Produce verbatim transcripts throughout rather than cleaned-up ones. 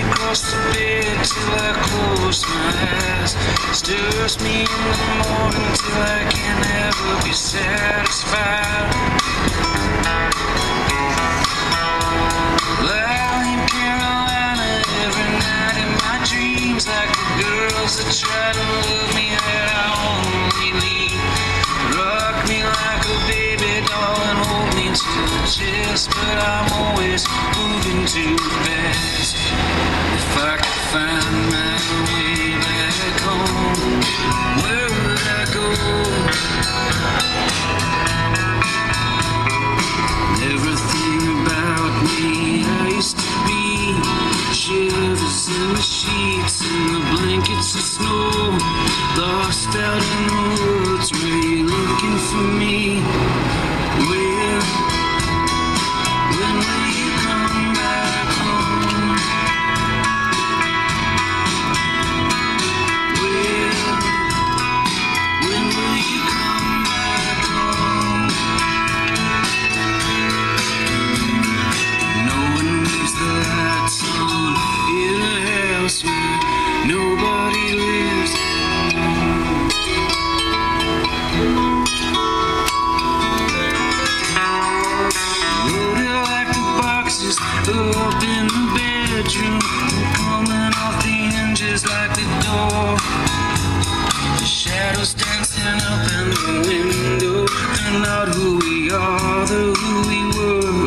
across the bed till I close my eyes. Stirs me in the morning till I can never be satisfied. Well, in Carolina every night in my dreams, like the girls that try to love me that I only need. Rock me like a baby doll and hold me to the chest, but I'm always moving too fast. If I could find my way back home, where would I go? Everything about me I used to be, shivers in the sheets and the blankets of snow, lost out in the woods, were you looking for me? Where, when will you come back home? Where, when will you come back home? No one leaves the lights on in a house where nobody lives. Loaded like the boxes up in the bedroom, coming off the hinges like the door. The shadows dancing up in the window, they're not who we are, they're who we were.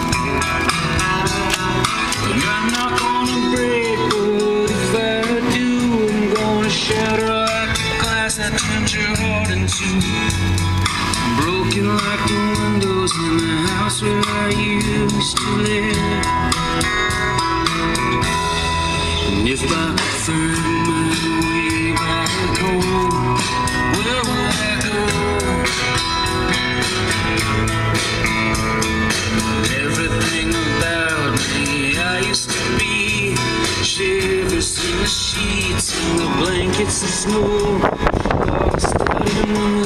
But I'm not gonna break, but if I do, I'm gonna shatter like the glass that turned your heart into. Broken like the windows in the house where I used to live. And if I could find my way back home, where would I go? Everything about me I used to be, shivers in the sheets and the blankets of snow, lost out in the